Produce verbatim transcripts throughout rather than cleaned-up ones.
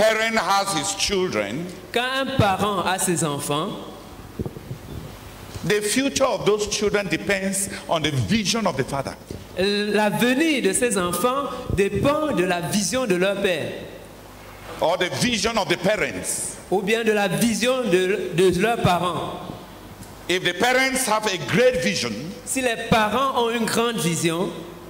parent has his children, quand un parent a ses enfants, the future of those children depends on the vision of the father. l'avenir de ces enfants dépend de la vision de leur père. Or the vision of the parents. Ou bien de la vision de, de leurs parents. If the parents have a great vision, si les parents ont une grande vision,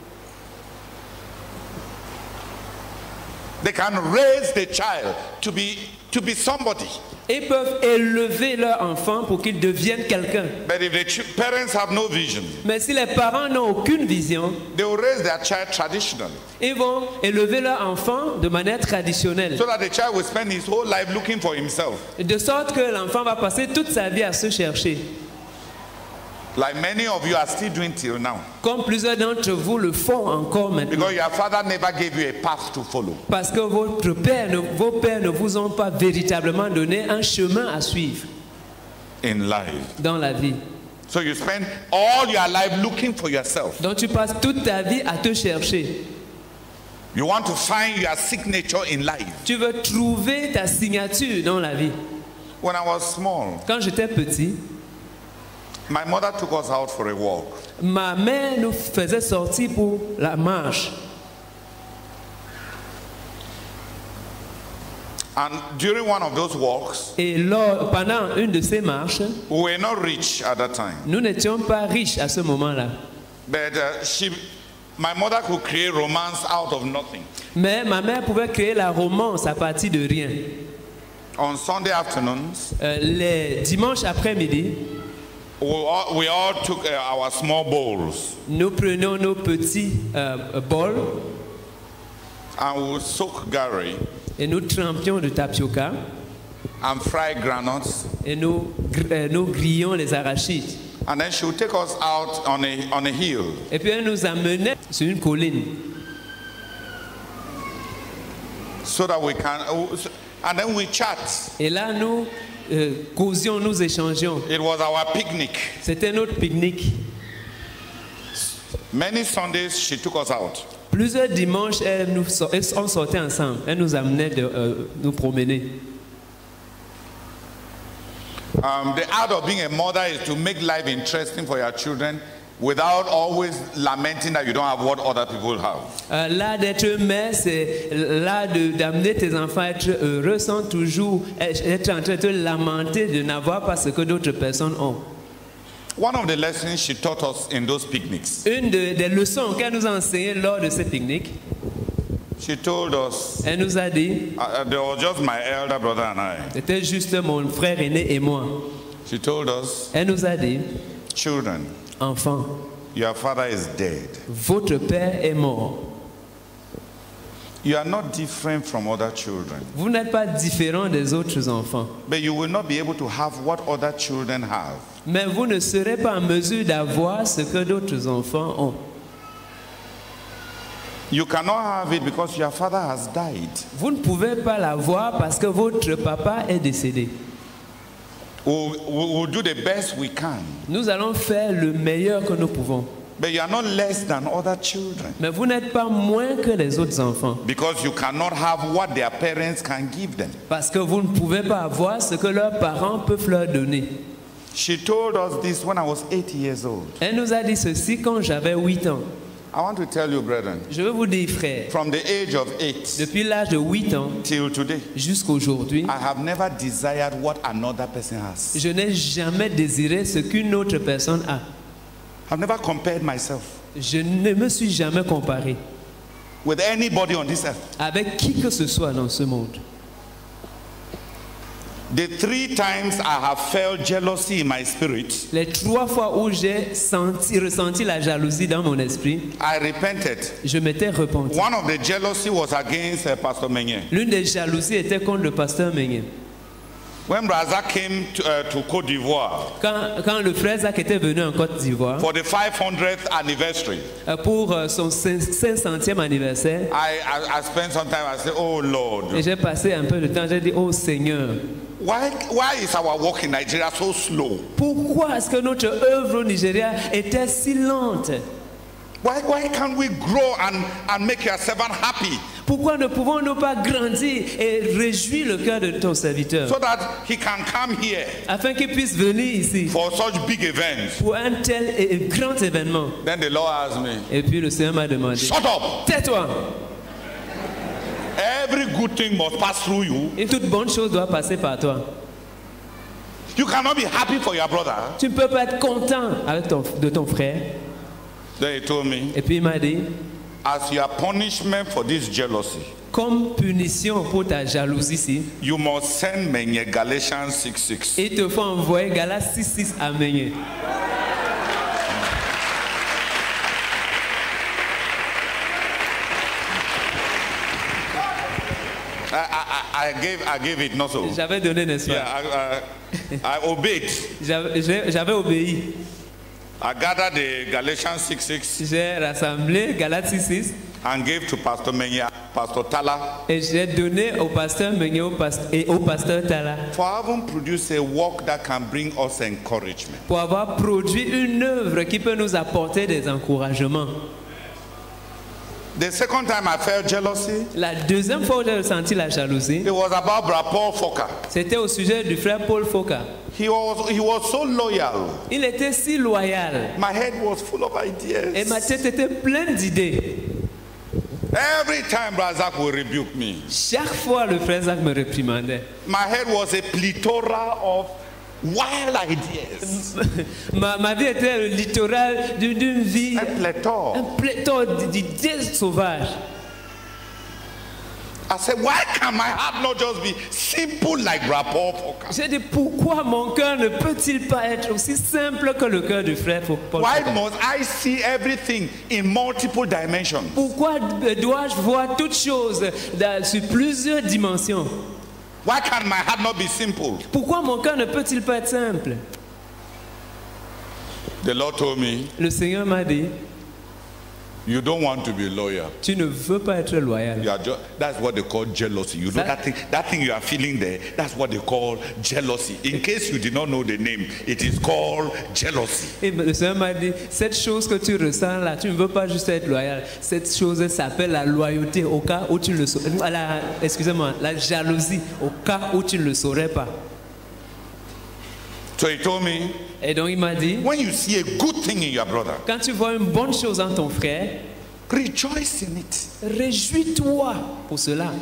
they can raise the child to be to be somebody. Ils peuvent élever leur enfant pour qu'il devienne quelqu'un. But if the parents have no vision, mais si les parents n'ont aucune vision, they will raise their child traditionally. Ils vont élever leur enfant de manière traditionnelle. So that the child will spend his whole life looking for himself. De sorte que l'enfant va passer toute sa vie à se chercher. Like many of you are still doing till now. Comme plusieurs d'entre vous le font encore maintenant. Because your father never gave you a path to follow. Parce que votre père, vos pères ne vous ont pas véritablement donné un chemin à suivre. In life. Dans la vie. So you spend all your life looking for yourself. Donc tu passes toute ta vie à te chercher. You want to find your signature in life. Tu veux trouver ta signature dans la vie. When I was small, quand j'étais petit, my mother took us out for a walk. Ma mère nous faisait sortir pour la marche. And during one of those walks, et lors, pendant une de ces marches, we were not rich at that time. Nous n'étions pas riches à ce moment-là. But uh, she, my mother could create romance out of nothing. Mais ma mère pouvait créer la romance à partir de rien. On Sunday afternoons, euh, les dimanches après-midi, we all, we all took uh, our small bowls. Nous prenions nos petits euh, bols. And we would soak gari. Et nous trempions de tapioca. And fry granuts. Et nous, euh, nous grillions les arachides. And then she would take us out on a on a hill. Et puis elle nous amenait sur une colline. So that we can, and then we chat. Et là nous euh, causions, nous échangions. It was our picnic. C'était notre pique-nique. Many Sundays she took us out. Plusieurs dimanches, elle nous, on sortait ensemble. Elle nous amenait de euh, nous promener. Um, the art of being a mother is to make life interesting for your children without always lamenting that you don't have what other people have. Euh, l'art d'être mère, c'est l'art d'amener tes enfants à être heureux sans toujours être en train de te lamenter de n'avoir pas ce que d'autres personnes ont. One of the lessons she taught us in those picnics. Une de, des leçons qu'elle nous a enseignées lors de ces pique-niques. She told us. Elle nous a dit. Uh, there was just my elder brother and I. C'était juste mon frère aîné et moi. She told us. Elle nous a dit. Children. Enfants. Your father is dead. Votre père est mort. You are not different from other children. Vous n'êtes pas différent des autres enfants. But you will not be able to have what other children have. Mais vous ne serez pas en mesure d'avoir ce que d'autres enfants ont. You cannot have it because your father has died. Vous ne pouvez pas l'avoir parce que votre papa est décédé. We'll, we'll do the best we can. Nous allons faire le meilleur que nous pouvons. But you are not less than other children. Mais vous n'êtes pas moins que les autres enfants. Because you cannot have what their parents can give them. Parce que vous ne pouvez pas avoir ce que leurs parents peuvent leur donner. She told us this when I was eight years old. Elle nous a dit ceci quand j'avais huit ans. I want to tell you, brethren. Je veux vous dire, frères. From the age of eight. Depuis l'âge de huit ans. Till today. Jusqu'à aujourd'hui. I have never desired what another person has. Je n'ai jamais désiré ce qu'une autre personne a. I've never compared myself. Je ne me suis jamais comparé. With anybody on this earth. Avec qui que ce soit dans ce monde. The three times I have felt jealousy in my spirit. Les trois fois où j'ai senti, ressenti la jalousie dans mon esprit. I repented. Je m'étais repenti. One of the jealousy was against uh, Pastor Menye. L'une des jalousies était contre le pasteur Menye. When Razak came to, uh, to Côte d'Ivoire. Quand, quand le frère Zach était venu en Côte d'Ivoire. For the five hundredth anniversary. Pour son cinq centième anniversaire. I, I, I spent some time. I said, "Oh Lord." Et j'ai passé un peu de temps. J'ai dit, oh Seigneur. Why, why is our work in Nigeria so slow? Pourquoi est-ce que notre œuvre au Nigeria était si lente? Why, why can't we grow and, and make your servant happy? Pourquoi ne pouvons-nous pas grandir et réjouir le cœur de ton serviteur so that he can come here afin qu'il puisse venir ici for such big events? pour un tel et et grand événement? Then the Lord asked me, Et puis le Seigneur m'a demandé, shut up! tais-toi, Every good thing must pass through you. et toute bonne chose doit passer par toi. You cannot be happy for your brother. Tu ne peux pas être content avec ton, de ton frère. Then he told me, Et puis il m'a dit, as your punishment for this jealousy, comme punition pour ta jalousie ici, you must send me Galatians six six. il te faut envoyer Galates six six à Meunier. I, I, I gave I gave it, not so. J'avais donné, n'est-ce Yeah, pas? I, I, I obeyed. J'avais j'ai- j'avais obéi. I gathered the Galatians six six J'ai rassemblé Galates six six and gave to Pastor Menya, Pastor Tala, et j'ai donné au pasteur Meunier au past- et au pasteur Tala for having produced a work that can bring us encouragement. pour avoir produit une œuvre qui peut nous apporter des encouragements. The second time I felt jealousy, La deuxième fois où j'ai ressenti la jalousie, it was about Brother Paul Foka. c'était au sujet du frère Paul Foka. He was he was so loyal. Il était si loyal My head was full of et ma ideas. tête était pleine d'idées. Every time Brother Zach will rebuke me, Chaque fois, le frère Zach me réprimandait. my head was a plethora of wild ideas. Ma, ma vie était le littoral d'une d'une vie, A plethora. un pléthore d'idées sauvages. I said, why can my heart not just be simple like Brother Paul Foka? J'ai dit, pourquoi mon cœur ne peut-il pas être aussi simple que le cœur du frère Paul Why Foka? must I see everything in multiple dimensions? Pourquoi dois-je voir toutes choses dans- sur plusieurs dimensions? Why can my heart not be simple? Pourquoi mon cœur ne peut-il pas être simple? The Lord told me, Le Seigneur m'a dit, you don't want to be loyal. tu ne veux pas être loyal. You are ju- that's what they call jealousy. You know That- that thing, that thing you are feeling there, that's what they call jealousy. In case you did not know the name, it is called jealousy. Et le Seigneur m'a dit, cette chose que tu ressens là, tu ne veux pas juste être loyal. Cette chose s'appelle la loyauté au cas où tu ne le saurais. La, excusez-moi, la jalousie au cas où tu ne le saurais pas. So he told me, Et donc il m'a dit, when you see a good thing in your brother, quand tu vois une bonne chose en ton frère, rejoice in it. réjouis-toi pour cela.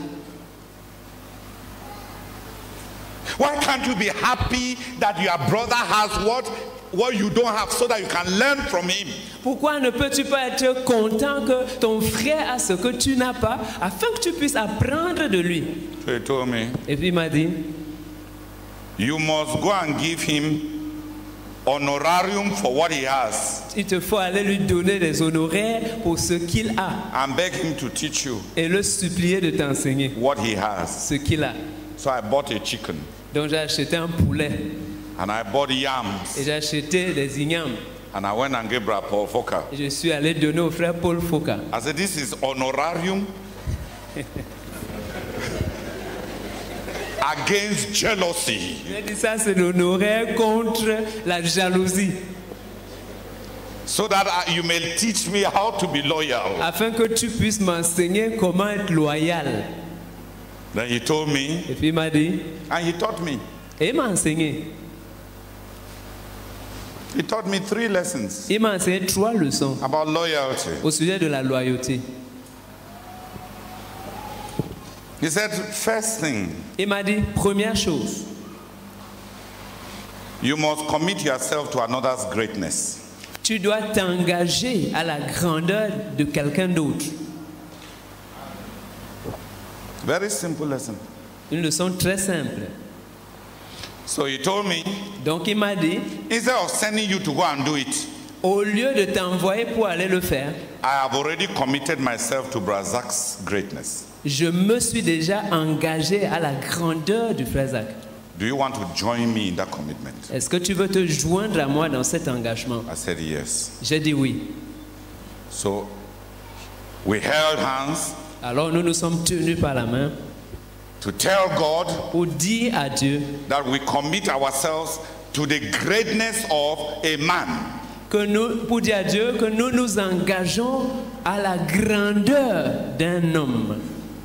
Why can't you be happy that your brother has what what you don't have so that you can learn from him? Pourquoi ne peux-tu pas être content que ton frère a ce que tu n'as pas, afin que tu puisses apprendre de lui? So he told me, Et puis il m'a dit, you must go and give him honorarium for what he has il te faut aller lui donner des honoraires pour ce qu'il a and beg him to teach you et le supplier de t'enseigner what he has. ce qu'il a. So I bought a chicken Donc j'ai acheté un poulet and I bought yams et j'ai acheté des ignames. and I went and gave Brother Paul Foka. Et je suis allé donner au frère Paul Foka. I said, this is honorarium against jealousy. J'ai dit ça, c'est l'honoraire contre la jalousie, So that I- you may teach me how to be loyal. afin que tu puisses m'enseigner comment être loyal. Then he told me, Et puis il m'a dit, and he taught me. et il m'a enseigné. He taught me three lessons Il m'a enseigné trois leçons about loyalty. au sujet de la loyauté. He said, first thing, Il m'a dit, première chose, you must commit yourself to another's greatness. tu dois t'engager à la grandeur de quelqu'un d'autre. Very simple lesson. Une leçon très simple. So he told me, Donc il m'a dit, instead of sending you to go and do it, au lieu de t'envoyer pour aller le faire, I have already committed myself to Brazak's greatness. je me suis déjà engagé à la grandeur du frère Zach. Do you want to join me in that commitment? Est-ce que tu veux te joindre à moi dans cet engagement? I said yes. J'ai dit oui. So we held hands Alors nous nous sommes tenus par la main to tell God pour dire à Dieu that we commit ourselves to the greatness of a man. que nous, pour dire à Dieu que nous nous engageons à la grandeur d'un homme.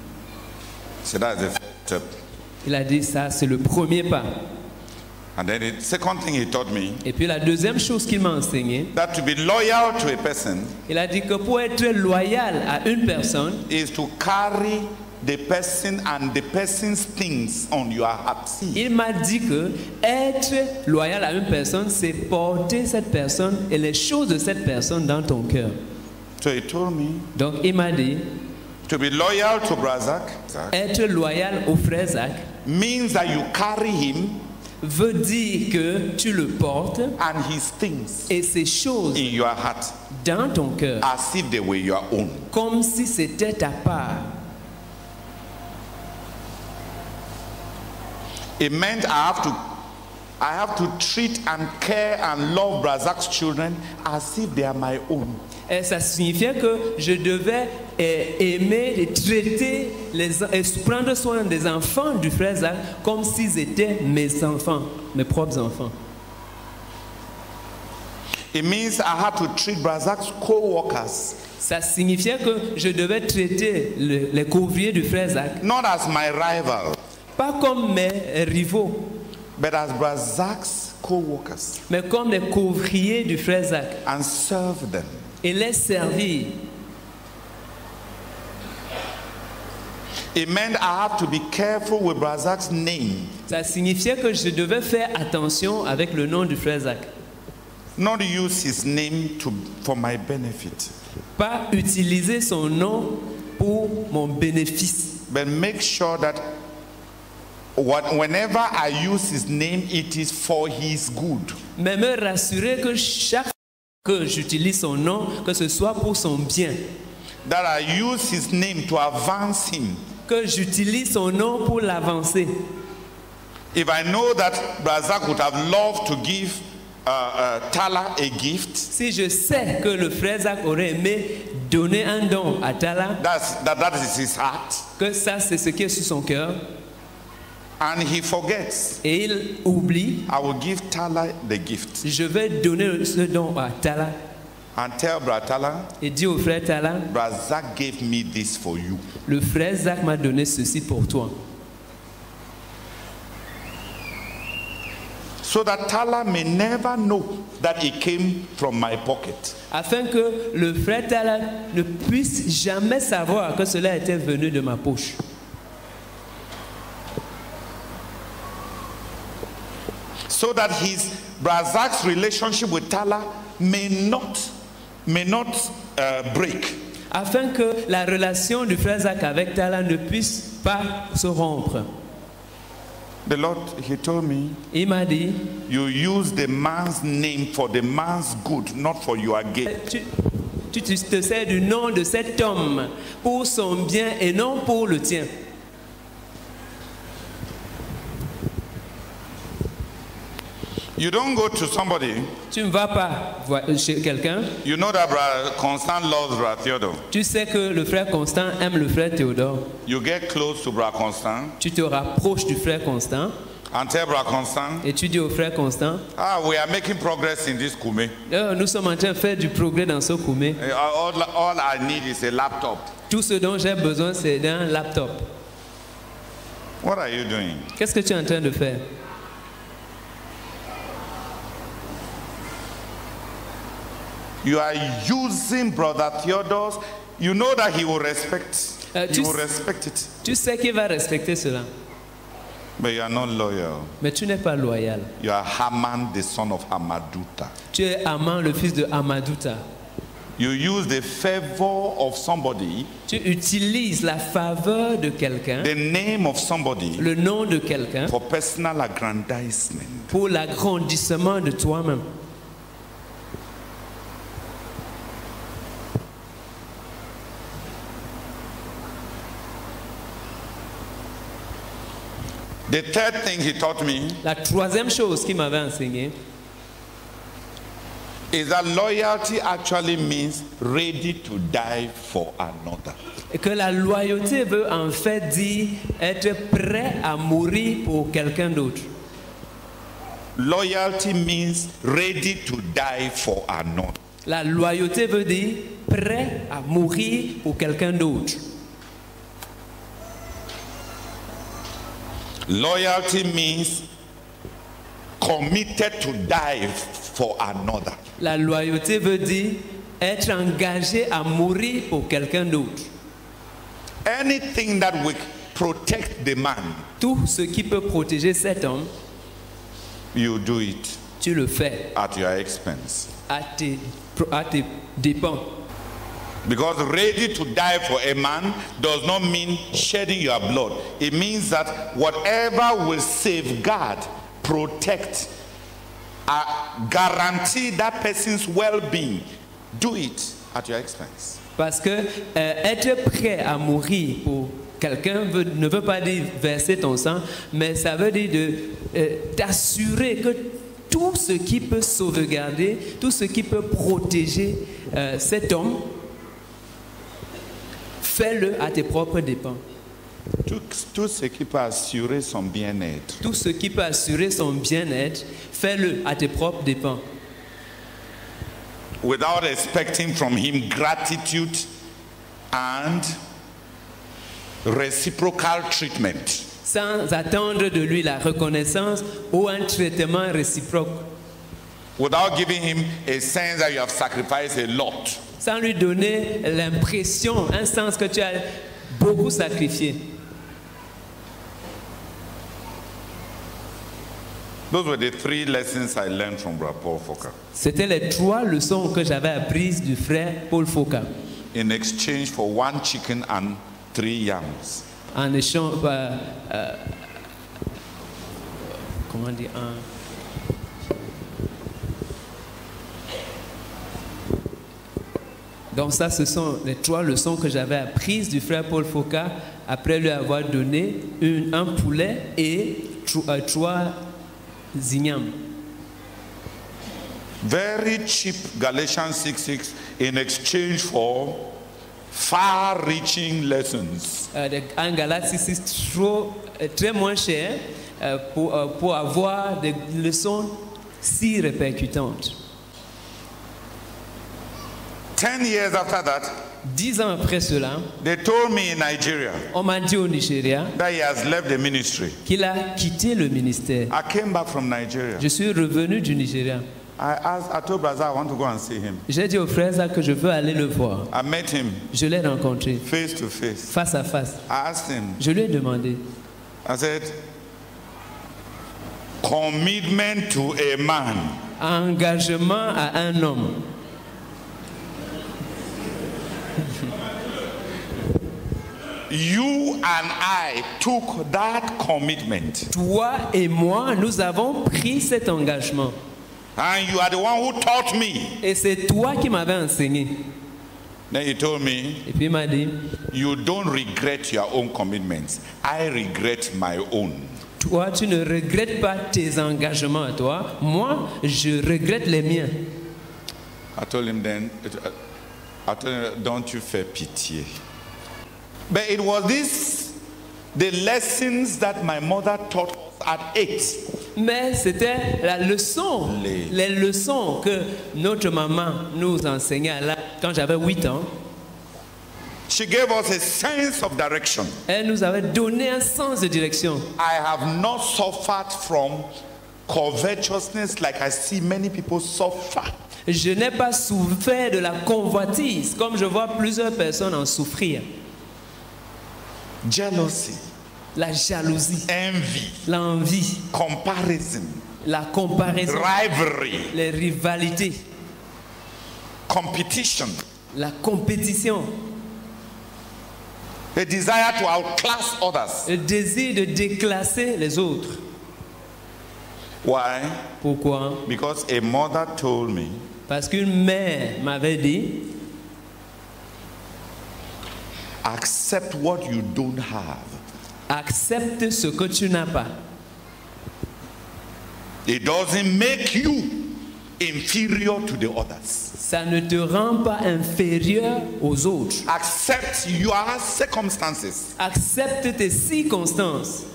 So that's the first step. Il a dit ça, c'est le premier pas. And then the second thing he taught me, Et puis la deuxième chose qu'il m'a enseigné, that to be loyal to a person il a dit que pour être loyal à une personne, is to carry the person and the person's things on your heart. il m'a dit que être loyal à une personne, c'est porter cette personne et les choses de cette personne dans ton cœur. So he told me, Donc il m'a dit, to be loyal to Brazak être loyal au frère Zach means that you carry him veut dire que tu le portes and his things et ces choses in your heart dans ton cœur, as if they were your own. comme si c'était ta part. It meant I have to I have to treat and care and love Brazak's children as if they are my own. Et ça signifiait que je devais eh, aimer et traiter les, et prendre soin des enfants du frère Zach comme s'ils étaient mes enfants, mes propres enfants. It means I had to treat Brazak's co-workers Ça signifiait que je devais traiter le- les couvriers du frère Zach not as my rival, pas comme mes rivaux, but as Brazak's co-workers mais comme les couvriers du frère Zach and serve them. et les servir. It meant I have to be careful with Brazak's name, Ça signifiait que je devais faire attention avec le nom du frère Zach. not use his name to, for my benefit, Pas utiliser son nom pour mon bénéfice, but make sure that what, whenever I use his name, it is for his good. mais me rassurer que chaque fois que j'utilise son nom, que ce soit pour son bien, That I use his name to advance him. que j'utilise son nom pour l'avancer. If I know that Brazak would have loved to give uh, uh, Tala a gift, Si je sais que le frère Zach aurait aimé donner un don à Tala, that's, that, that is his heart, que ça c'est ce qui est sur son cœur, and he forgets, et il oublie, I will give Tala the gift je vais donner ce don à Tala and tell Bratala, et dire au frère Tala, Brazak gave me this for you. le frère Zach m'a donné ceci pour toi. So that Tala may never know that it came from my pocket. Afin que le frère Tala ne puisse jamais savoir que cela était venu de ma poche. So that his Brazak's relationship with Tala may not may not uh, break. Afin que la relation du frère Zach avec Tala ne puisse pas se rompre. The Lord, he told me, Il m'a dit, you use the man's name for the man's good, not for your gain. tu, tu te sers du nom de cet homme pour son bien et non pour le tien. You don't go to somebody, Tu ne vas pas voir- chez quelqu'un, you know that Brother Constant loves Brother Theodore. tu sais que le frère Constant aime le frère Théodore. You get close to Brother Constant Tu te rapproches du frère Constant and tell Brother Constant, et tu dis au frère Constant, ah, we are making progress in this Kume. oh, nous sommes en train de faire du progrès dans ce Koumé. Eh, All, all I need is a laptop. Tout ce dont j'ai besoin, c'est d'un laptop. What are you doing? Qu'est-ce que tu es en train de faire? You are using Brother Theodore's. You know that he will respect. Uh, he just- will respect it. Tu sais qu'il va respecter cela, But you are not loyal. mais tu n'es pas loyal. You are Haman, the son of Hamaduta. Tu es Aman, le fils de Amadouta. You use the favor of somebody, Tu utilises la faveur de quelqu'un, the name of somebody, le nom de quelqu'un, for personal aggrandizement. pour l'agrandissement de toi-même. The third thing he taught me La troisième chose qu'il m'avait enseigné, is that loyalty actually means ready to die for another. est que la loyauté veut en fait dire être prêt à mourir pour quelqu'un d'autre. Loyalty means ready to die for another. La loyauté veut dire prêt à mourir pour quelqu'un d'autre. Loyalty means committed to die for another. La loyauté veut dire être engagé à mourir pour quelqu'un d'autre. Anything that will protect the man, Tout ce qui peut protéger cet homme, you do it tu le fais at your expense. à tes, à tes dépens. Because ready to die for a man does not mean shedding your blood. It means that whatever will safeguard, protect, uh, guarantee that person's well-being, do it at your expense. Parce que euh, être prêt à mourir pour quelqu'un veut- ne veut pas dire verser ton sang, mais ça veut dire de, euh, d'assurer que tout ce qui peut sauvegarder, tout ce qui peut protéger euh, cet homme, fais-le à tes propres dépens. Tout, tout ce qui peut assurer son bien-être. Tout ce qui peut assurer son bien-être, fais-le à tes propres dépens. Without expecting from him gratitude and reciprocal treatment. Sans attendre de lui la reconnaissance ou un traitement réciproque. Without giving him a sense that you have sacrificed a lot. Sans lui donner l'impression, un sens que tu as beaucoup sacrifié. Those were the three lessons I learned from Brother Paul Foka. C'était les trois leçons que j'avais apprises du frère Paul Foka. In exchange for one chicken and three yams. En échange, euh, euh, comment dire, un- Donc ça, ce sont les trois leçons que j'avais apprises du frère Paul Foka après lui avoir donné une- un poulet et tro- euh, trois ignames. Very cheap Galatians six six in exchange for far-reaching lessons. Euh, de- en Galates six six, trop, euh, très moins cher euh, pour, euh, pour avoir des leçons si répercutantes. Ten years after that, Dix ans après cela, they told me in Nigeria on m'a dit au Nigeria that he has left the ministry. qu'il a quitté le ministère. I came back from Nigeria. Je suis revenu du Nigeria. I asked, I told Brother I want to go and see him. J'ai dit au frère Zach que je veux aller le voir. I met him Je l'ai rencontré face to face. face à face. I asked him, Je lui ai demandé, I said, commitment to a man engagement à un homme. You and I took that commitment. Toi et moi, nous avons pris cet engagement. And you are the one who taught me. Et c'est toi qui m'avais enseigné. Then he told me, Et puis il m'a dit, you don't regret your own commitments. I regret my own. toi, tu ne regrettes pas tes engagements à toi. Moi, je regrette les miens. I told him then, I told him, don't you fear pity. But it was this, the lessons that my mother taught us at eight. Mais c'était la leçon, Les- les leçons que notre maman nous enseignait à l'âge- quand j'avais huit ans. She gave us a sense of direction. Elle nous avait donné un sens de direction. I have not suffered from covetousness like I see many people suffer. Je n'ai pas souffert de la convoitise comme je vois plusieurs personnes en souffrir. Jealousy, La jalousie, envy, l'envie, comparison, la comparaison, rivalry, les rivalités, competition, la compétition, the desire to outclass others. le désir de déclasser les autres. Why? Pourquoi? Because a mother told me, Parce qu'une mère m'avait dit, accept what you don't have. accepte ce que tu n'as pas. It doesn't make you inferior to the others. Ça ne te rend pas inférieur aux autres. Accept your circumstances. Accepte tes circonstances.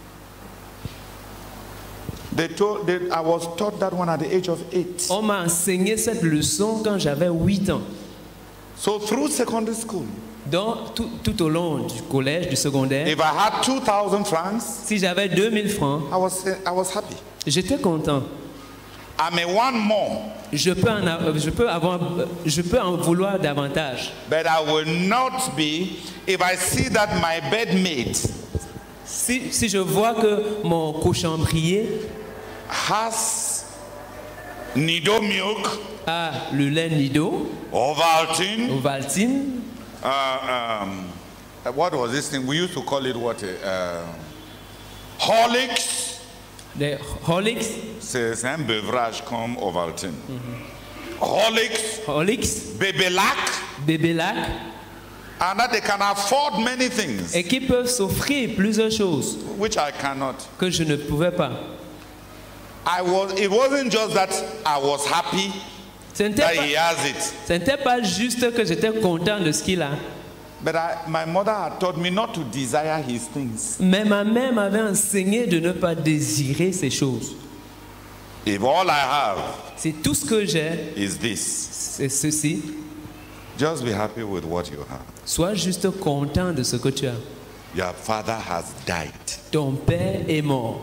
They told, they, I was taught that one at the age of eight. On m'a enseigné cette leçon quand j'avais huit ans. So through secondary school, Donc, tout, tout au long du collège, du secondaire, if I had two thousand francs, si j'avais deux mille francs, I was, I was happy. j'étais content. I may want more, Je peux, en, a- je, peux avoir, je peux en vouloir davantage. but I will not be if I see that my bedmate Si, si je vois que mon cochambrier has Nido milk, a le lait Nido, Ovaltine, Ovaltine, uh, um, uh, what was this thing? We used to call it what? Uh, Horlicks. des Horlicks, C'est c'est un beverage comme Ovaltine. Horlicks, Horlicks, Bebelac, Bébélac, and that they can afford many things, et qui peuvent s'offrir plusieurs choses which I cannot. que je ne pouvais pas. I was. It wasn't just that I was happy Ce n'était that pas, he has it, ce n'était pas juste que j'étais content de ce qu'il a, but I, my mother had taught me not to desire his things. mais ma mère m'avait enseigné de ne pas désirer ces choses. If all I have Si tout ce que j'ai, is this, c'est ceci, just be happy with what you have. sois juste content de ce que tu as. Your father has died. Ton père est mort.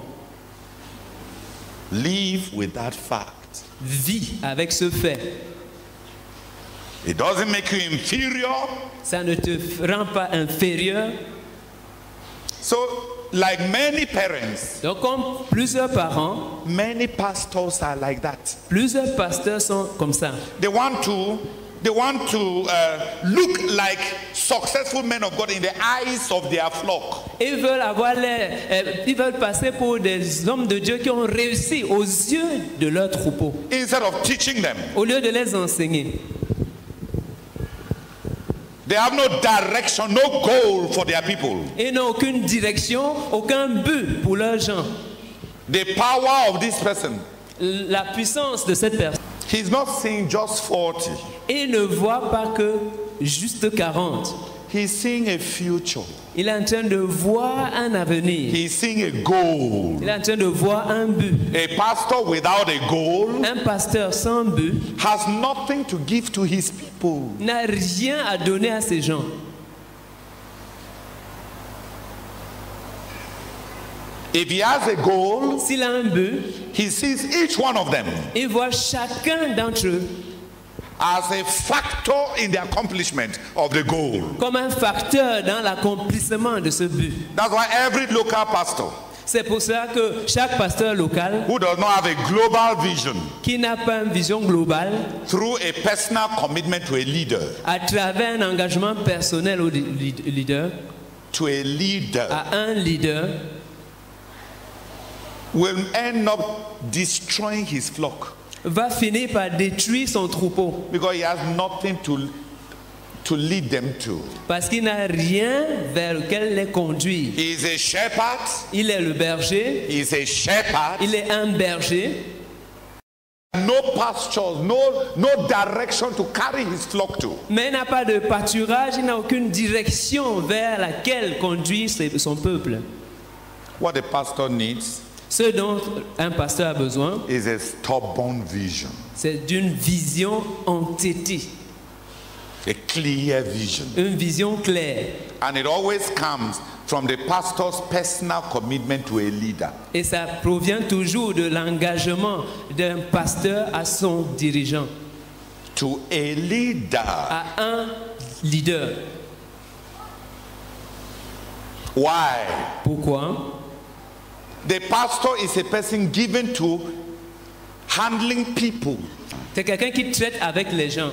Live with that fact. Vis avec ce fait. It doesn't make you inferior. Ça ne te rend pas inférieur. So, like many parents, Donc, comme plusieurs parents, many pastors are like that. plusieurs pasteurs sont comme ça. They want to, they want to uh, look like successful men of God in the eyes of their flock. Ils veulent avoir les, euh, ils veulent passer pour des hommes de Dieu qui ont réussi aux yeux de leur troupeau, Instead of teaching them, au lieu de les enseigner. they have no direction, no goal for their people. Ils n'ont aucune direction, aucun but pour leurs gens. The power of this person, La puissance de cette personne. he's not seeing just forty. Il ne voit pas que juste quarante. He's seeing a future. Il est en train de voir un avenir. He's seeing a goal. Il est en train de voir un but. A pastor without a goal Un pasteur sans but has nothing to give to his people. n'a rien à donner à ces gens. If he has a goal, S'il a un but, he sees each one of them il voit chacun d'entre eux as a factor in the accomplishment of the goal. comme un facteur dans l'accomplissement de ce but. That's why every local pastor C'est pour cela que chaque pasteur local who does not have a global vision qui n'a pas une vision globale, through a personal commitment to a leader, à travers un engagement personnel au li- leader, to a leader, à un leader, will end up destroying his flock va finir par détruire son troupeau because he has nothing to, to lead them to. parce qu'il n'a rien vers lequel les conduire. He is a shepherd. Il est le berger, He is a shepherd. il est un berger, No pastures, no, no direction to carry his flock to. mais il n'a pas de pâturage, il n'a aucune direction vers laquelle conduire ses- son peuple. What the pastor needs Ce dont un pasteur a besoin, is a stubborn vision, c'est d'une vision entêtée, a clear vision. une vision claire. And it always comes from the pastor's personal commitment to a leader. Et ça provient toujours de l'engagement d'un pasteur à son dirigeant, To a leader. à un leader. Why? Pourquoi? The pastor is a person given to handling people. C'est quelqu'un qui traite avec les gens.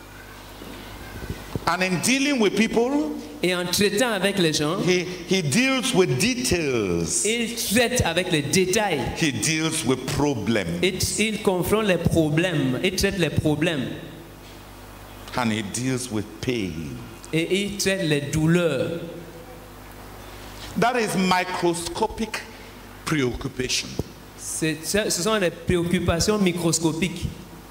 And in dealing with people, Et en traitant avec les gens, he, he deals with details. il traite avec les détails. He deals with problems. Il, il confronte les problèmes. Il traite les problèmes. And he deals with pain. Et il traite les douleurs. That is microscopic preoccupation. C'est- Ce sont des préoccupations microscopiques.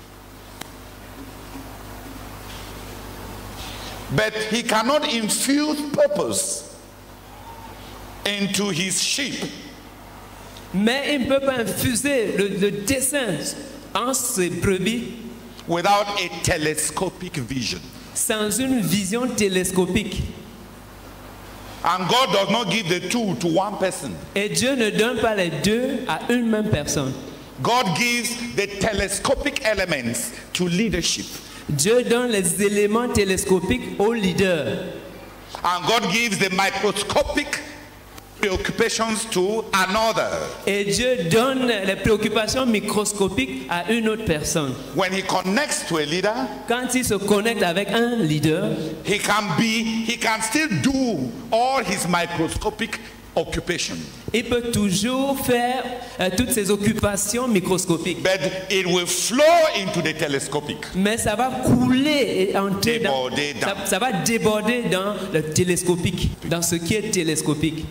But he cannot infuse purpose into his sheep Mais il ne peut pas infuser le, le dessin en ses brebis without a telescopic vision. sans une vision télescopique. And God does not give the two to one person. Et Dieu ne donne pas les deux à une même personne. God gives the telescopic elements to leadership. Dieu donne les éléments télescopiques aux leaders. And God gives the microscopic preoccupations to another. Et Dieu donne les préoccupations microscopiques à une autre personne. When he connects to a leader, Quand il se connecte avec un leader, he can be, he can still do all his microscopic occupation. il peut toujours faire euh, toutes ses occupations microscopiques. But it will flow into the telescopic. Mais ça va couler et entrer dans, Déborder dans- ça, ça va déborder dans le télescopique, dans ce qui est télescopique.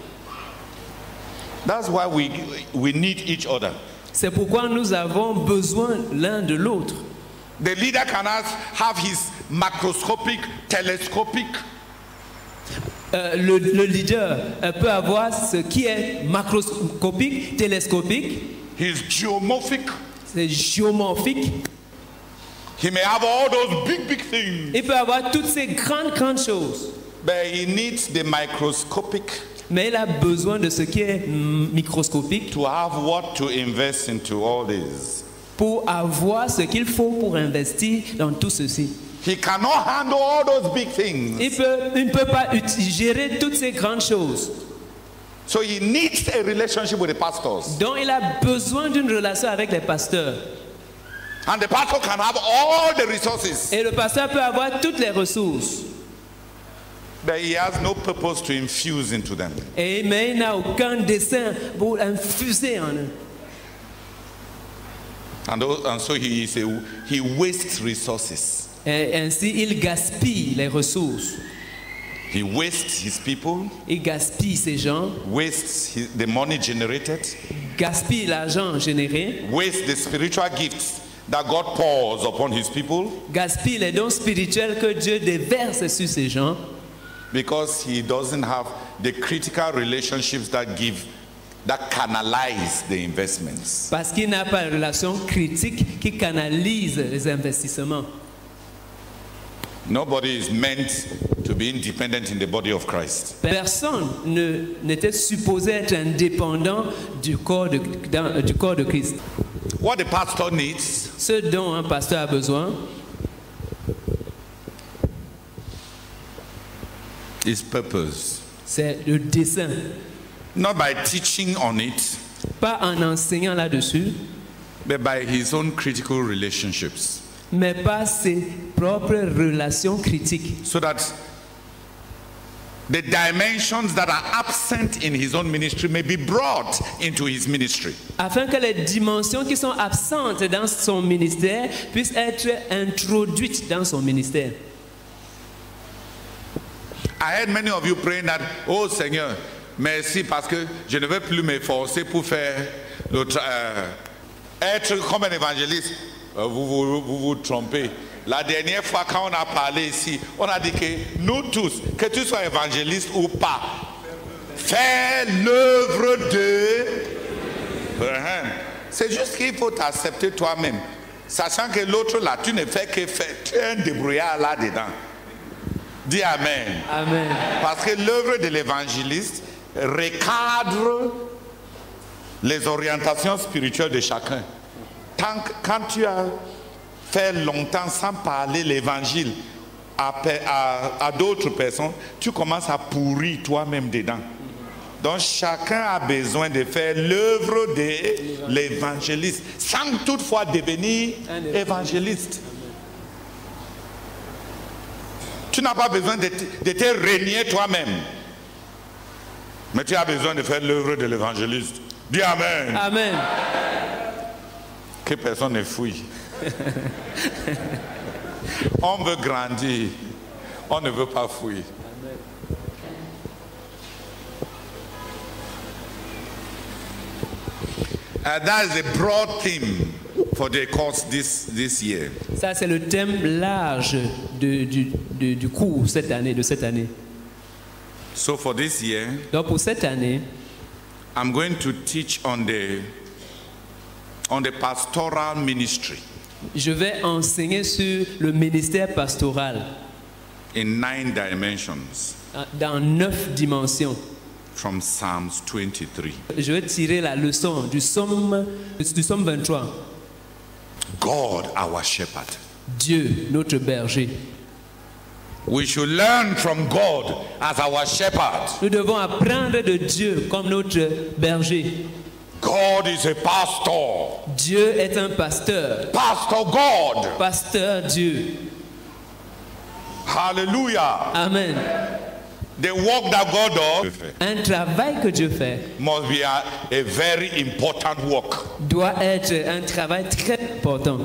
That's why we, we need each other. C'est pourquoi nous avons besoin l'un de l'autre. The leader can have have his macroscopic, telescopic, Euh, le, le leader euh, peut avoir ce qui est macroscopique, télescopique, his geomorphic. c'est géomorphique. He may have all those big, big things. Il peut avoir toutes ces grandes, grandes choses. But he needs the microscopic Mais il a besoin de ce qui est mm, microscopique to have what to invest into all this. pour avoir ce qu'il faut pour investir dans tout ceci. He cannot handle all those big things. Il, peut, il ne peut pas ut- gérer toutes ces grandes choses. So he needs a relationship with the pastors. Donc il a besoin d'une relation avec les pasteurs. And the pastor can have all the resources. Et le pasteur peut avoir toutes les ressources. But he has no purpose to infuse into them. Et, mais il n'a aucun dessein pour infuser en eux. And, tho- and so he, is a, he wastes resources. Et ainsi, il gaspille les ressources. He wastes his people, Il gaspille ces gens, wastes his, the money generated, gaspille l'argent généré, wastes the spiritual gifts that God pours upon his people, gaspille les dons spirituels que Dieu déverse sur ces gens, because he doesn't have the critical relationships that give, that canalize the investments. parce qu'il n'a pas de relation critique qui canalise les investissements. Nobody is meant to be independent in the body of Christ. Personne ne- n'était supposé être indépendant du corps de, dans- du corps de Christ. What the pastor needs Ce dont un pasteur a besoin, is purpose. c'est le dessein. Not by teaching on it, Pas en enseignant là-dessus, but by his own critical relationships. mais pas ses propres relations critiques. So that the dimensions that are absent in his own ministry may be brought into his ministry. Afin que les dimensions qui sont absentes dans son ministère puissent être introduites dans son ministère. I heard many of you praying that, oh Seigneur, merci parce que je ne vais plus m'efforcer pour faire le tra- euh, être comme un évangéliste. Euh, Vous vous, vous vous trompez. La dernière fois quand on a parlé ici, on a dit que nous tous, que tu sois évangéliste ou pas, fais l'œuvre de... Uh-huh. C'est juste qu'il faut t'accepter toi-même. Sachant que l'autre là, tu ne fais que faire, tu es un débrouillard là-dedans. Dis Amen. Amen. Parce que l'œuvre de l'évangéliste recadre les orientations spirituelles de chacun. Tant que, quand tu as fait longtemps sans parler l'évangile à, pe- à- à d'autres personnes, tu commences à pourrir toi-même dedans. Donc chacun a besoin de faire l'œuvre de l'évangéliste sans toutefois devenir Un évangéliste. Tu n'as pas besoin de te, de te régner toi-même. Mais tu as besoin de faire l'œuvre de l'évangéliste. Dis Amen. Amen. Que personne ne fouille. On veut grandir. On ne veut pas fouiller. Uh, that is a broad theme for the course this, this year. Ça, c'est le thème large de- du, du- du cours cette année, de cette année. So for this year, Donc, pour cette année, I'm going to teach on the on the pastoral ministry. Je vais enseigner sur le ministère pastoral in nine dimensions dans neuf dimensions. from Psalms twenty-three. Je vais tirer la leçon du psaume, du psaume vingt-trois. God, our shepherd. Dieu, notre berger. We should learn from God as our shepherd. Nous devons apprendre de Dieu comme notre berger. God is a pastor. Dieu est un pasteur. Pastor God. Pasteur Dieu. Hallelujah. Amen. The work that God does Un travail que Dieu fait must be a, a very important work. doit être un travail très important.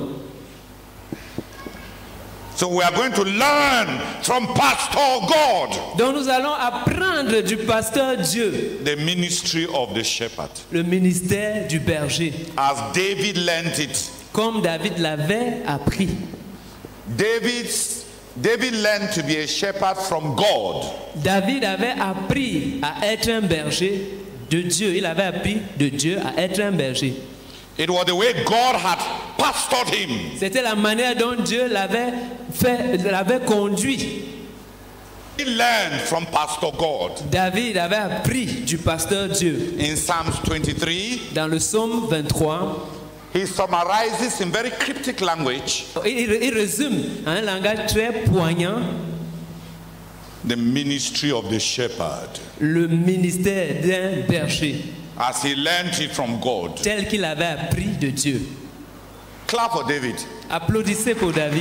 So we are going to learn from Pastor God Donc nous allons apprendre du pasteur Dieu, the ministry of the shepherd. le ministère du berger, As David learned it, comme David l'avait appris. David's, David learned to be a shepherd from God. David avait appris à être un berger de Dieu. Il avait appris de Dieu à être un berger. It was the way God had pastored him. C'était la manière dont Dieu l'avait fait, l'avait conduit. He learned from Pastor God. David avait appris du pasteur Dieu. In Psalms twenty-three, Dans le psaume vingt-trois, he summarizes in very cryptic language il, il résume en un langage très poignant the ministry of the shepherd le ministère d'un berger, as he learned it from God. tel qu'il avait appris de Dieu. Clap for David. Applaudissez pour David.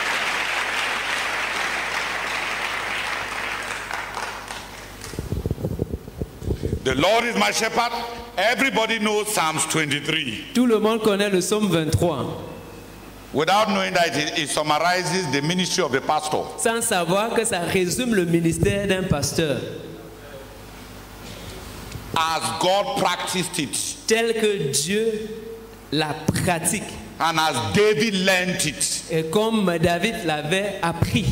The Lord is my shepherd. Everybody knows Psalms twenty-three. Tout le monde connaît le psaume vingt-trois, Without knowing that it, it summarizes the ministry of the pastor. sans savoir que ça résume le ministère d'un pasteur, As God practiced it. tel que Dieu la pratique And as David learned it. et comme David l'avait appris.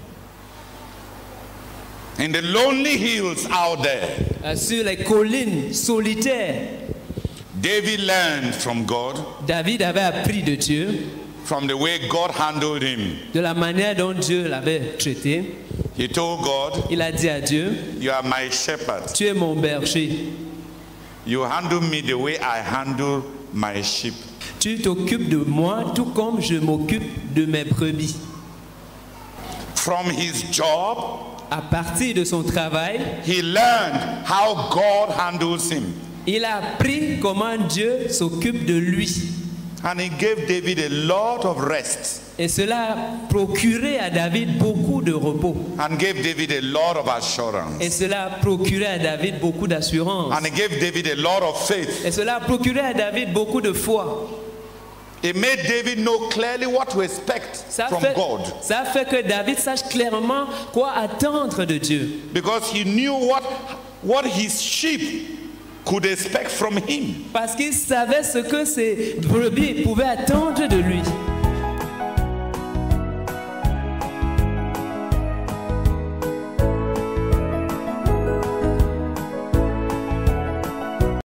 In the lonely hills out there, Euh, Sur les collines solitaires, David learned from God, David avait appris de Dieu, from the way God handled him. de la manière dont Dieu l'avait traité. He told God, Il a dit à Dieu, you are my shepherd. tu es mon berger, You handle me the way I handle my sheep. tu t'occupes de moi tout comme je m'occupe de mes brebis. From his job, À partir de son travail, he learned how God handles him. il a appris comment Dieu s'occupe de lui. And he gave David a lot of rest. Et cela a procuré à David beaucoup de repos. And gave David a lot of assurance. Et cela a procuré à David beaucoup d'assurance. And he gave David a lot of faith. Et cela a procuré à David beaucoup de foi. It made David know clearly what to expect Ça from fait, God. ça a fait que David sache clairement quoi attendre de Dieu. Because he knew what, what his sheep could expect from him. Parce qu'il savait ce que ses brebis pouvaient attendre de